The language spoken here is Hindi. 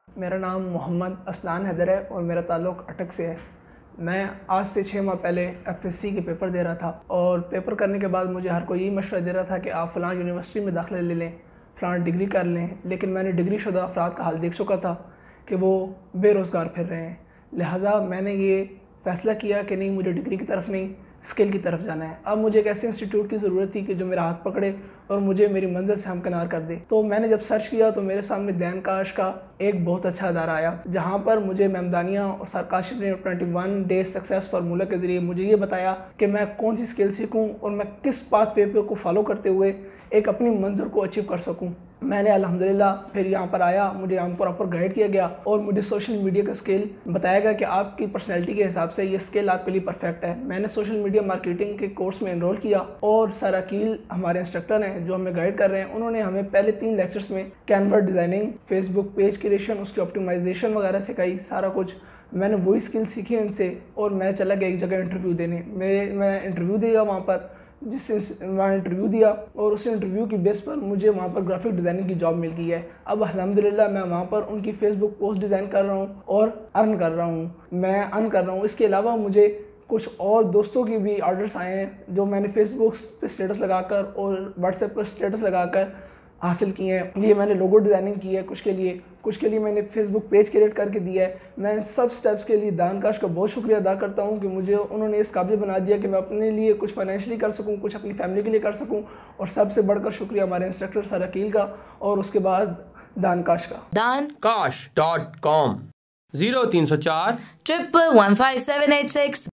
मेरा नाम मोहम्मद असलान हैदर है और मेरा ताल्लुक़ अटक से है। मैं आज से 6 माह पहले एफएससी के पेपर दे रहा था और पेपर करने के बाद मुझे हर कोई यही मशवरा दे रहा था कि आप फ़लाँ यूनिवर्सिटी में दाखिला ले लें, फ़लाँ डिग्री कर लें। लेकिन मैंने डिग्री शुदा अफराद का हाल देख चुका था कि वो बेरोज़गार फिर रहे हैं। लिहाजा मैंने ये फ़ैसला किया कि नहीं, मुझे डिग्री की तरफ नहीं, स्किल की तरफ जाना है। अब मुझे एक ऐसे इंस्टीट्यूट की ज़रूरत थी कि जो मेरा हाथ पकड़े और मुझे मेरी मंजिल से हमकिनार कर दे। तो मैंने जब सर्च किया तो मेरे सामने दैनकाश का एक बहुत अच्छा अदारा आया, जहाँ पर मुझे मेमदानिया और सर काशिफ ने 21 डे सक्सेस फार्मूला के ज़रिए मुझे ये बताया कि मैं कौन सी स्किल सीखूँ और मैं किस पाथ वे को फॉलो करते हुए एक अपनी मंजिल को अचीव कर सकूँ। मैंने अल्हम्दुलिल्लाह फिर यहाँ पर आया, मुझे यहाँ पर प्रॉपर गाइड किया गया और मुझे सोशल मीडिया का स्किल बताया गया कि आपकी पर्सनैलिटी के हिसाब से ये स्किल आपके लिए परफेक्ट है। मैंने सोशल मीडिया मार्केटिंग के कोर्स में एनरोल किया और सर अकील हमारे इंस्ट्रक्टर हैं जो हमें गाइड कर रहे हैं। उन्होंने हमें पहले 3 लेक्चर्स में Canva designing, Facebook page creation, उसकी ऑप्टिमाइजेशन वगैरह सिखाई, सारा कुछ। मैंने वही स्किल सीखी इनसे और मैं चला गया एक जगह इंटरव्यू देने। मैं इंटरव्यू दिया वहाँ पर, वहाँ इंटरव्यू दिया और उस इंटरव्यू की बेस पर मुझे वहाँ पर ग्राफिक डिज़ाइनिंग की जॉब मिल गई है। अब अल्हम्दुलिल्लाह मैं वहाँ पर उनकी फेसबुक पोस्ट डिज़ाइन कर रहा हूँ और अर्न कर रहा हूँ। इसके अलावा मुझे कुछ और दोस्तों की भी ऑर्डर्स आए हैं जो मैंने फेसबुक पे स्टेटस लगाकर और व्हाट्सएप पर स्टेटस लगाकर हासिल किए हैं। ये मैंने लोगो डिज़ाइनिंग की है, कुछ के लिए मैंने फेसबुक पेज क्रिएट करके दिया है। मैं इन सब स्टेप्स के लिए दानकाश का बहुत शुक्रिया अदा करता हूँ कि मुझे उन्होंने इस काबिल बना दिया कि मैं अपने लिए कुछ फाइनेंशियली कर सकूँ, कुछ अपनी फैमिली के लिए कर सकूँ। और सबसे बढ़कर शुक्रिया हमारे इंस्ट्रक्टर सर अकील का और उसके बाद दानकाश का। Dankash.com 0304 1115786